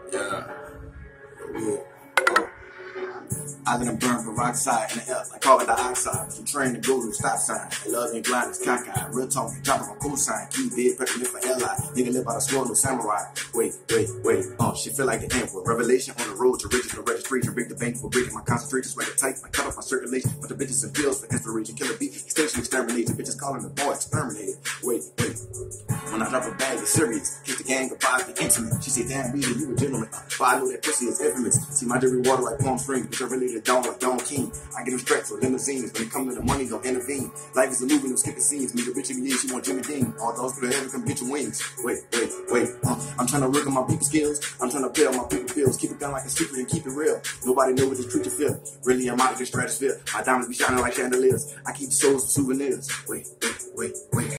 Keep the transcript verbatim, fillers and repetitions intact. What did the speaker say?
Yeah. Yeah. I let them burn peroxide in the air like carbon dioxide. From train to go to stop sign. Love ain't blind, it's cockeyed. Real talk, dropping my cosign. Key big, prepping for L I. Nigga live by the sword, no samurai. Wait, wait, wait. Uh, she feel like the emperor. Revelation on the road to riches, no registration. Break the bank for breaking my concentration. Sweat tight, I cut off my circulation. But the bitches and pills for inspiration. Killer beat, extinction, extermination. Bitches calling the boy exterminated. Wait, wait. When I drop a bag, it's serious. Kiss the gang, goodbye, the intimate. She said, damn, Weeda, you a gentleman. Uh, but I know that pussy is infamous. See my dirty water like Palm Springs, bitch, I really the dawn like Don King. I get them stretched for limousines. When it come to the money, don't intervene. Life is a movie, no skipping scenes. Make a bitch in me, she want Jimmy Dean. All those to the heaven, come get your wings. Wait, wait, wait. Uh, I'm trying to work on my people skills. I'm trying to pay all my people bills. Keep it down like a secret and keep it real. Nobody know what this creature feel. Really, I'm out of the stratosphere. My diamonds be shining like chandeliers. I keep souls for souvenirs. Wait, wait, wait, wait.